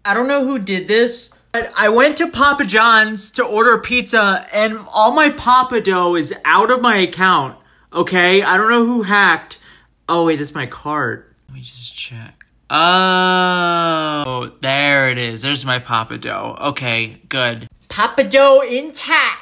I don't know who did this, but I went to Papa John's to order pizza and all my Papa dough is out of my account. Okay? I don't know who hacked. Oh, wait, that's my card. Let me just check. Oh, there it is. There's my Papa dough. Okay, good. Papa dough intact.